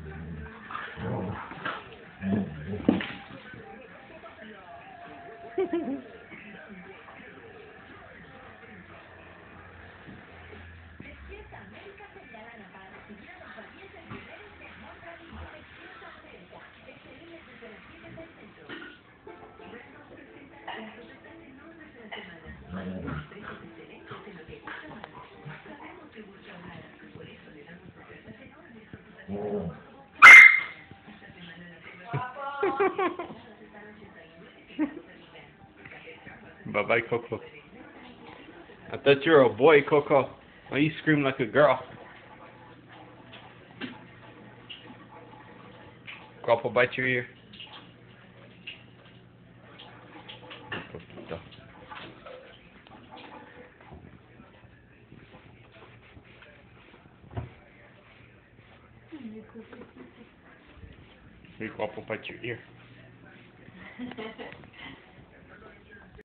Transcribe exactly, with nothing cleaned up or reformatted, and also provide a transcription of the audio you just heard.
Bye bye, Coco. I thought you were a boy, Coco. Why you scream like a girl? Guapo, bite your ear. Hey, Guapo, bite your ear.